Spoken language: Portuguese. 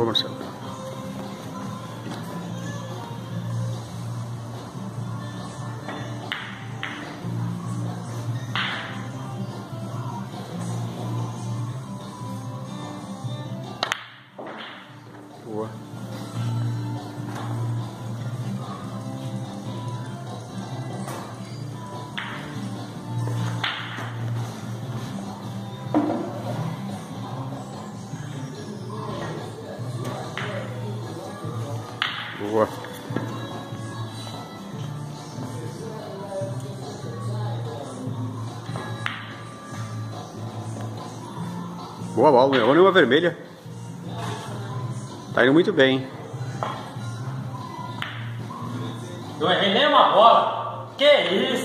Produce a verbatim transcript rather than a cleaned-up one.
Boa, Marcelo. Boa. Boa. Boa bola, meu. Olha uma vermelha. Tá indo muito bem. Não errei nem uma bola. Que isso?